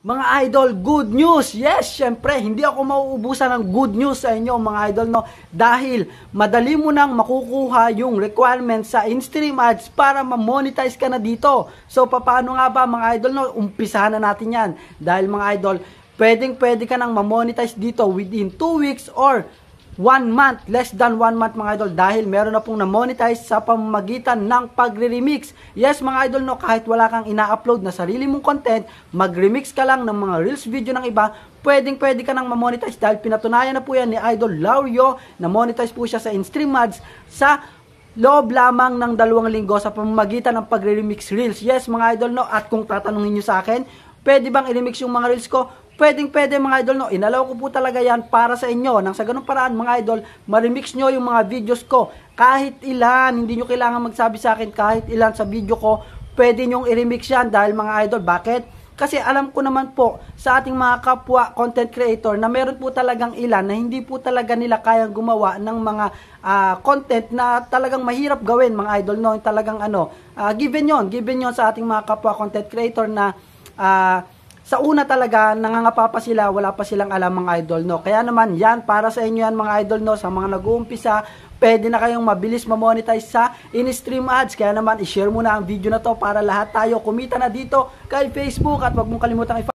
Mga idol, good news! Yes, syempre, hindi ako mauubusan ng good news sa inyo mga idol, no? Dahil madali mo nang makukuha yung requirements sa in-stream ads para ma-monetize ka na dito. So, paano nga ba mga idol, no? Umpisahan na natin yan. Dahil mga idol, pwede ka nang ma-monetize dito within 2 weeks or 1 month, less than 1 month mga idol, dahil meron na pong na-monetize sa pamamagitan ng pagre-remix. Yes mga idol, no, kahit wala kang ina-upload na sarili mong content, mag-remix ka lang ng mga reels video ng iba, pwede ka nang ma-monetize dahil pinatunayan na po yan ni Idol Laurio na monetize po siya sa in-stream ads sa loob lamang ng 2 linggo sa pamamagitan ng pagre-remix reels. Yes mga idol, no, at kung tatanungin nyo sa akin, pwede bang i-remix yung mga reels ko? Pwede mga idol, no. Inalaw ko po talaga yan para sa inyo. Nang sa ganung paraan mga idol, ma-remix nyo yung mga videos ko. Kahit ilan, hindi nyo kailangan magsabi sa akin kahit ilan sa video ko, pwede nyong i-remix yan dahil mga idol. Bakit? Kasi alam ko naman po sa ating mga kapwa content creator na meron po talagang ilan na hindi po talaga nila kayang gumawa ng mga content na talagang mahirap gawin mga idol, no. Talagang given yon sa ating mga kapwa content creator na sa una talaga, nangangapa pa sila, wala pa silang alam mga idol, no. Kaya naman, yan, para sa inyo yan mga idol, no. Sa mga nag-uumpisa, pwede na kayong mabilis ma-monetize sa in-stream ads. Kaya naman, i-share mo na ang video na to para lahat tayo kumita na dito kay Facebook. At wag mong kalimutang